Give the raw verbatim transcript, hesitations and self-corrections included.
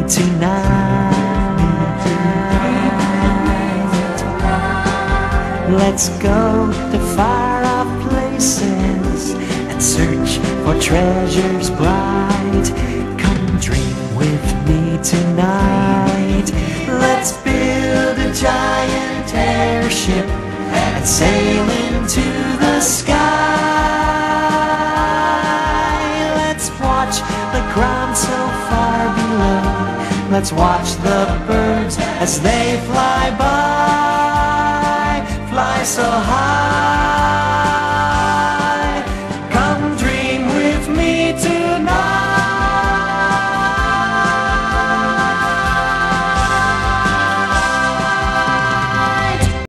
tonight. Let's go to far-off places and search for treasures bright. Come dream with me tonight. Let's build a giant airship and sail into the sky. Let's watch the ground so far below. Let's watch the birds as they fly by. Fly so high.